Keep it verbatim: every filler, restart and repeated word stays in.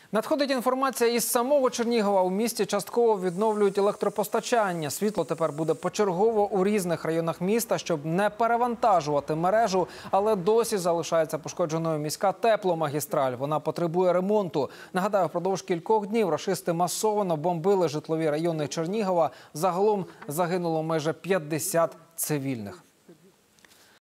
Надходить інформація із самого Чернігова. У місті частково відновлюють електропостачання. Світло тепер буде почергово у різних районах міста, щоб не перевантажувати мережу. Але досі залишається пошкодженою міська тепломагістраль. Вона потребує ремонту. Нагадаю, впродовж кількох днів рашисти масово бомбили житлові райони Чернігова. Загалом загинуло майже п'ятдесят цивільних.